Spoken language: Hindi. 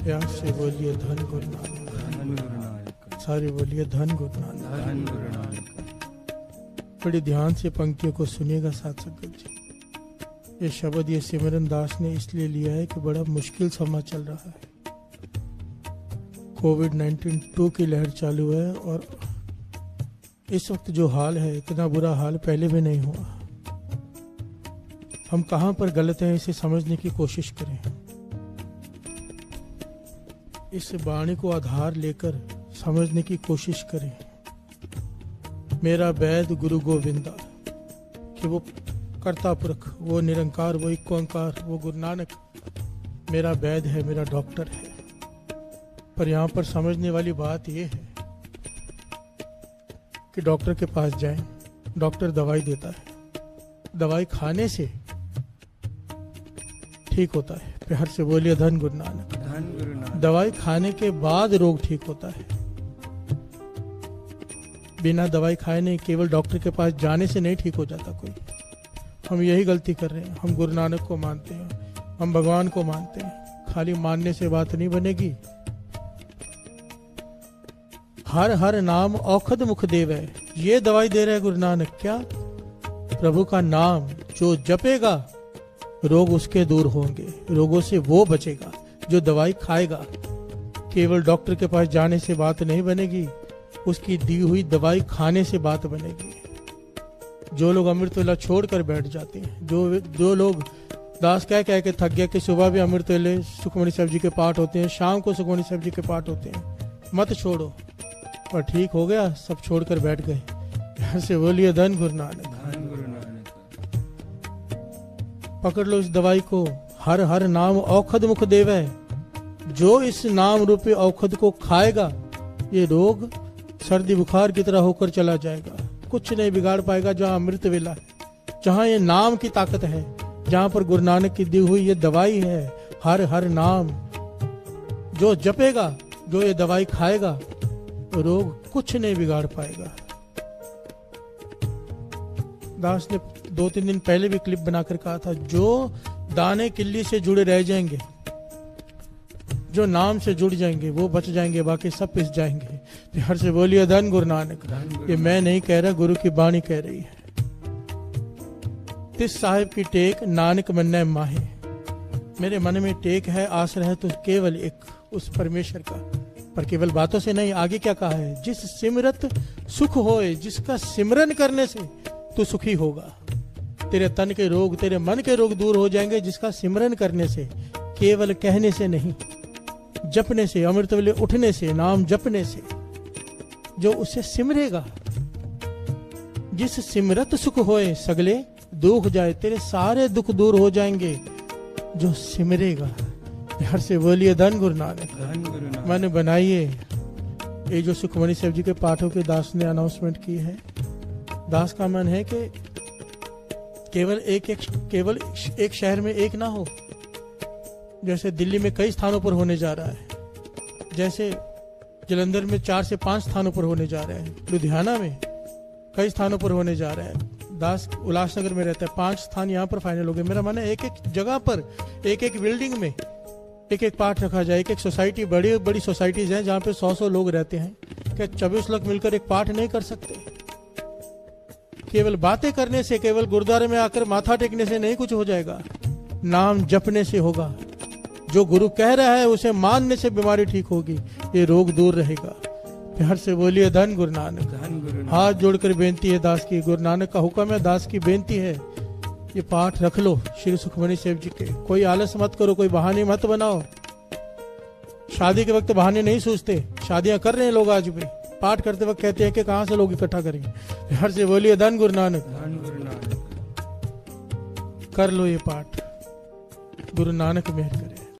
प्यार से बोलिए धन गुरु नानक। सारे बोलिए धन गुरु नानक। बड़ी ध्यान से पंक्तियों को सुनिएगा साथ संगत जी। ये शब्द ये सिमरन दास ने इसलिए लिया है कि बड़ा मुश्किल समय चल रहा है। कोविड-19 2 की लहर चालू है और इस वक्त जो हाल है, इतना बुरा हाल पहले भी नहीं हुआ। हम कहां पर गलत हैं इसे समझने की कोशिश करें। इस वाणी को आधार लेकर समझने की कोशिश करें। मेरा वैद गुरु गोविंदा, कि वो कर्ता पुरख, वो निरंकार, वो एक ओंकार, वो गुरु नानक मेरा वैद है, मेरा डॉक्टर है। पर यहाँ पर समझने वाली बात यह है कि डॉक्टर के पास जाएं, डॉक्टर दवाई देता है, दवाई खाने से ठीक होता है। प्यार से बोलिए धन गुरु नानक। दवाई खाने के बाद रोग ठीक होता है। बिना दवाई खाए नहीं, केवल डॉक्टर के पास जाने से नहीं ठीक हो जाता कोई। हम यही गलती कर रहे हैं। हम गुरु नानक को मानते हैं, हम भगवान को मानते हैं, खाली मानने से बात नहीं बनेगी। हर हर नाम औखद मुख देव है, ये दवाई दे रहे हैं गुरु नानक। क्या? प्रभु का नाम जो जपेगा रोग उसके दूर होंगे, रोगों से वो बचेगा जो दवाई खाएगा। केवल डॉक्टर के पास जाने से बात नहीं बनेगी, उसकी दी हुई दवाई खाने से बात बनेगी। जो लोग अमृत वेला छोड़कर बैठ जाते हैं, जो लोग दास कह के थक गया कि सुबह भी अमृत वेले सुखमणि साहब जी के पाठ होते हैं, शाम को सुखमणि साहब जी के पाठ होते हैं, मत छोड़ो। पर ठीक हो गया, सब छोड़कर बैठ गए। यहाँ से बोलिए धन गुरु नानक। पकड़ लो इस दवाई को। हर हर नाम औखद मुख देव है, जो इस नाम रूपी औखद को खाएगा ये रोग सर्दी बुखार की तरह होकर चला जाएगा, कुछ नहीं बिगाड़ पाएगा। जहाँ अमृत वेला है, जहाँ ये नाम की ताकत है, जहाँ पर गुरु नानक की दी हुई ये दवाई है, हर हर नाम जो जपेगा, जो ये दवाई खाएगा, रोग कुछ नहीं बिगाड़ पाएगा। दास ने 2-3 दिन पहले भी क्लिप बनाकर कहा था, जो दाने किल्ली से जुड़े रह जाएंगे, जो नाम से जुड़ जाएंगे वो बच जाएंगे, बाकी सब पिस जाएंगे। प्यार से बोलिए धन गुरु नानक। ये मैं नहीं कह रहा, गुरु की बाणी कह रही है। तिस साहिब की टेक नानक मन माहे, मेरे मन में टेक है, आश्रय है तो केवल एक उस परमेश्वर का। पर केवल बातों से नहीं, आगे क्या कहा है? जिस सिमरत सुख होए, जिसका सिमरन करने से तू सुखी होगा। तेरे तन के रोग, तेरे मन के रोग दूर हो जाएंगे, जिसका सिमरन करने से, केवल कहने से नहीं, जपने से, अमृत वेले उठने से, नाम जपने से, जो उसे सिमरेगा। जिस सिमरत सुख होए सगले दुख जाए, तेरे सारे दुख दूर हो जाएंगे जो सिमरेगा। प्यार से बोलिए धन गुरु नानक। मन बनाइए। ये जो सुखमणि साहब जी के पाठों के दास ने अनाउंसमेंट की है, दास का मन है कि केवल एक शहर में एक ना हो। जैसे दिल्ली में कई स्थानों पर होने जा रहा है, जैसे जलंधर में 4 से 5 स्थानों पर होने जा रहा है, लुधियाना में कई स्थानों पर होने जा रहा है। दास उल्लासनगर में रहता है, 5 स्थान यहाँ पर फाइनल हो गए। मेरा मन है एक जगह पर, एक बिल्डिंग में एक पाठ रखा जाए। एक सोसाइटी, बड़ी बड़ी सोसाइटीज हैं जहाँ पे 100 लोग रहते हैं। क्या 24 लोग मिलकर एक पाठ नहीं कर सकते? केवल बातें करने से, केवल गुरुद्वारे में आकर माथा टेकने से नहीं कुछ हो जाएगा। नाम जपने से होगा। जो गुरु कह रहा है उसे मानने से बीमारी ठीक होगी, ये रोग दूर रहेगा। प्यार से बोलिए धन गुरु नानक। हाथ जोड़कर बेनती है दास की, गुरु नानक का हुक्म है, दास की बेनती है, ये पाठ रख लो श्री सुखमणि साहब जी के। कोई आलस मत करो, कोई बहाने मत बनाओ। शादी के वक्त बहाने नहीं सोचते, शादियां कर रहे हैं लोग आज भी, पाठ करते वक्त कहते हैं कि कहां से लोग इकट्ठा करेंगे। प्यार से बोलिए धन गुरु नानक। कर लो ये पाठ, गुरु नानक मेहर करे।